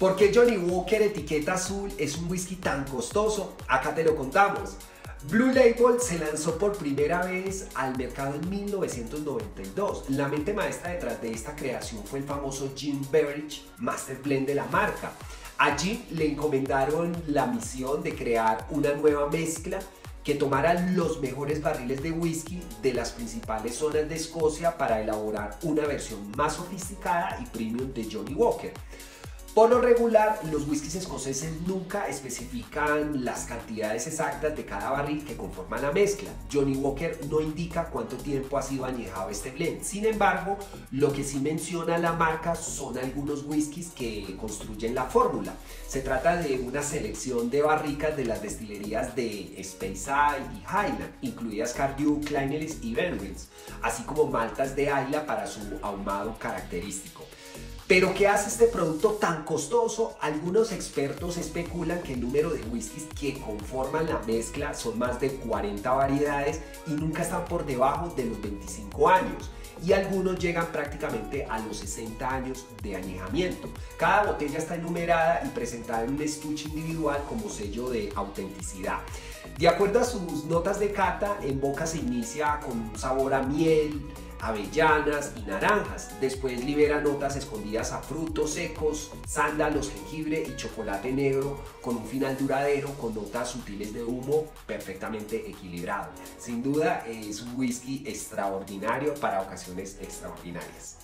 ¿Por qué Johnnie Walker etiqueta azul es un whisky tan costoso? Acá te lo contamos. Blue Label se lanzó por primera vez al mercado en 1992. La mente maestra detrás de esta creación fue el famoso Jim Beveridge, Master Blend de la marca. A Jim le encomendaron la misión de crear una nueva mezcla que tomara los mejores barriles de whisky de las principales zonas de Escocia para elaborar una versión más sofisticada y premium de Johnnie Walker. Por lo regular, los whiskies escoceses nunca especifican las cantidades exactas de cada barril que conforman la mezcla. Johnnie Walker no indica cuánto tiempo ha sido añejado este blend. Sin embargo, lo que sí menciona la marca son algunos whiskies que construyen la fórmula. Se trata de una selección de barricas de las destilerías de Speyside y Highland, incluidas Cardew, Clynelish y Benrils, así como maltas de Islay para su ahumado característico. ¿Pero qué hace este producto tan costoso? Algunos expertos especulan que el número de whiskies que conforman la mezcla son más de 40 variedades y nunca están por debajo de los 25 años. Y algunos llegan prácticamente a los 60 años de añejamiento. Cada botella está enumerada y presentada en un estuche individual como sello de autenticidad. De acuerdo a sus notas de cata, en boca se inicia con un sabor a miel, avellanas y naranjas. Después libera notas escondidas a frutos secos, sándalos, jengibre y chocolate negro, con un final duradero con notas sutiles de humo perfectamente equilibrado. Sin duda es un whisky extraordinario para ocasiones extraordinarias.